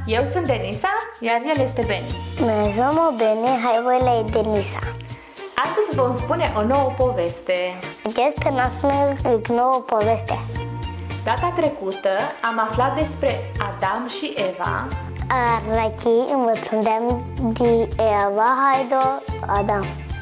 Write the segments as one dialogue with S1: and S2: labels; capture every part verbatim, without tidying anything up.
S1: Eu sunt Denisa, iar el este Beni.
S2: Mă sono Beni, hai voi la Denisa.
S1: Astăzi vom spune o nouă poveste.
S2: Despre noastră o nouă poveste.
S1: Data trecută am aflat despre Adam și Eva.
S2: Araki învățăm de Eva, hai do Adam.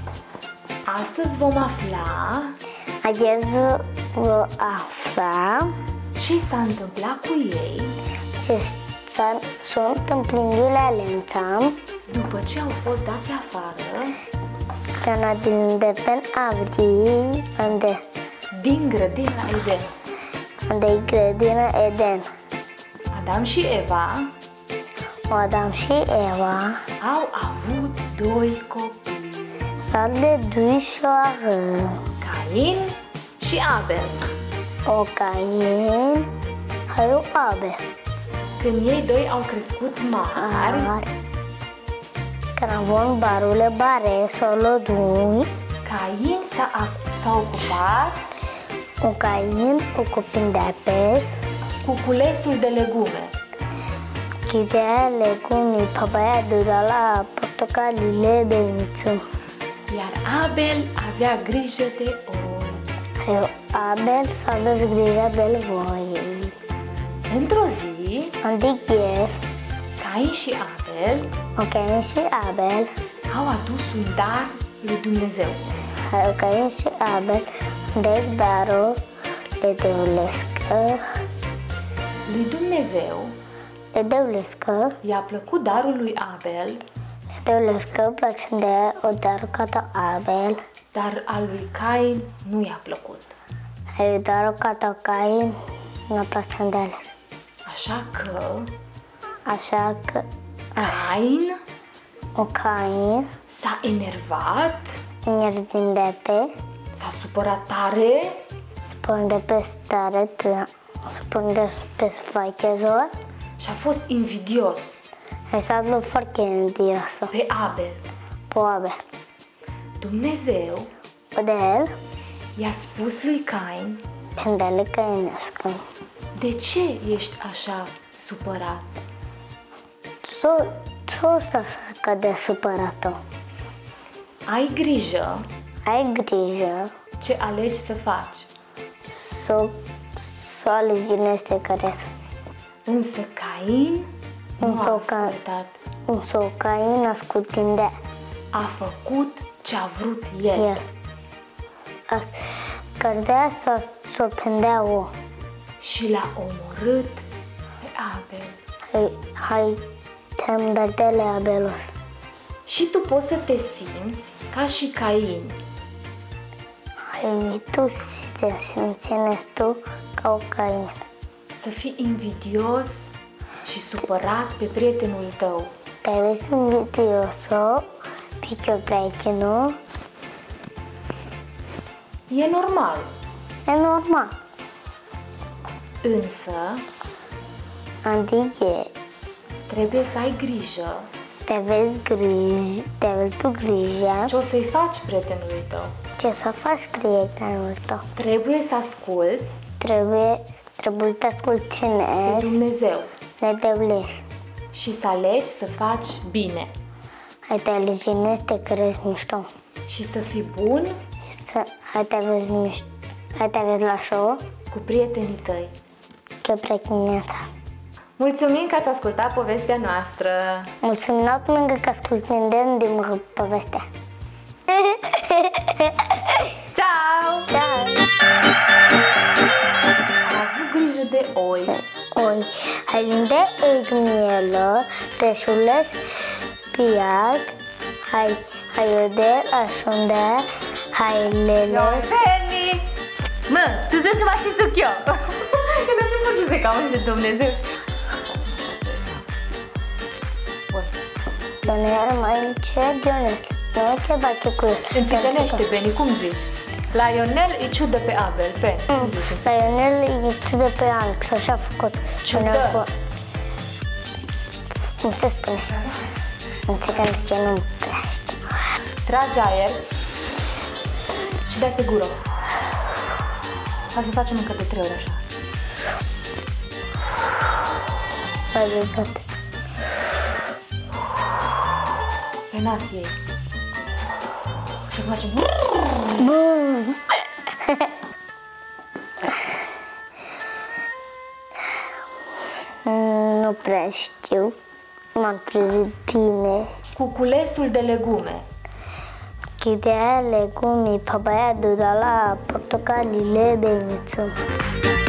S1: Astăzi vom afla
S2: Azi vom afla
S1: ce s-a întâmplat cu ei
S2: ce sunt întâmplându-le lența
S1: după ce au fost dați afară
S2: Cana din Depen Avri ande
S1: din grădina Eden.
S2: Ande grădina Eden.
S1: Adam și Eva
S2: Adam și Eva
S1: au avut doi copii,
S2: s-au de dușoară
S1: Cain și Abel.
S2: O Cain hai o Abel.
S1: Când ei doi au crescut mari,
S2: când avon barule bare solo dui,
S1: Cain s-a, s-a ocupat
S2: un Cain ocupind de pes
S1: cu culesul de legume.
S2: Chidea legumii papaya duda la portocalile de viță.
S1: Iar Abel avea grijă de oi.
S2: Eu, Abel s-a dus grija de voi.
S1: Într-o zi,
S2: Antichies,
S1: Cain și Abel
S2: o Cain și Abel,
S1: au adus un dar lui Dumnezeu.
S2: o Cain și Abel, de darul de deulescă,
S1: Lui Dumnezeu
S2: de deulescă,
S1: i-a plăcut darul lui Abel,
S2: de deulescă place de o dar ca Abel,
S1: dar al lui Cain nu i-a plăcut.
S2: ai darul ca Cain, nu place de ele.
S1: Așa că
S2: Așa că
S1: Cain
S2: o Cain
S1: s-a enervat,
S2: nervind de pe,
S1: s-a supărat tare
S2: pun de pe stare, să pun de pe sfaichezor,
S1: și a fost invidios
S2: ai s-a dus foarte invidioasă.
S1: pe Abel.
S2: Poate.
S1: Dumnezeu
S2: De el,
S1: i-a spus lui Cain:
S2: pendele căinescă.
S1: de ce ești așa supărat?
S2: Sus să așa de supărată.
S1: Ai grijă
S2: Ai grijă
S1: ce alegi să faci.
S2: să să alegi din este care să.
S1: Însă Cain nu
S2: Însă
S1: a
S2: Cain.
S1: ascultat.
S2: Însă o Cain ascultind de
S1: A făcut ce a vrut el.
S2: el. Cărdea să să pendea o.
S1: Și l-a omorât pe Abel.
S2: Hai, hai, te-am dat de la Abelos.
S1: Și tu poți să te simți ca și Cain.
S2: Hai, tu și te simțenești tu ca o Cain.
S1: Să fii invidios și supărat pe prietenul tău.
S2: Te vezi invidioso, pică prietenu,
S1: E normal.
S2: e normal.
S1: Însă
S2: Adică
S1: trebuie să ai grijă
S2: te vezi griji, te vezi tu grija,
S1: ce o să-i faci prietenului tău.
S2: ce să faci prietenul tău.
S1: Trebuie să asculți
S2: Trebuie, trebuie să asculti
S1: pe
S2: cine ești,
S1: Dumnezeu
S2: ne deblezi.
S1: și să alegi să faci bine
S2: Hai te alegi, te crezi mișto.
S1: și să fii bun
S2: Și să, hai te vezi mișto, hai te vezi la show,
S1: cu prietenii tăi.
S2: că prechineța.
S1: Mulțumim că ați ascultat povestea noastră.
S2: Mulțumim lângă că ascultăm din povestea.
S1: Ciao!
S2: Ciao!
S1: A avut grijă de oi.
S2: Oi, hai linde egmielă, peșules, piac, hai, hai de așunde, hai leles.
S1: Beni! Mă, tu zici numai ce zic eu. Eu nu pot să zic, auzi de Dumnezeu.
S2: Pioner mai ce Lionel, nu ce bate cu el.
S1: Înțelenește, Beni, cum zici? La Ionel îi ciudă pe Abel, pe cum zici?
S2: La Lionel îi ciudă pe Alex, așa a făcut.
S1: Ciudă.
S2: Cum se spune? Înțeleg ce nu-mi crește.
S1: Tragi aer și dai pe gură. Hai să facem încă de trei ori așa.
S2: Hai de toate.
S1: pe nas ei. Și acum facem...
S2: Bum! Nu prea știu. M-am trezit bine.
S1: Cuculesul de legume.
S2: Chideaia, legumii, papaya, dudala, portocalii, lebeniță.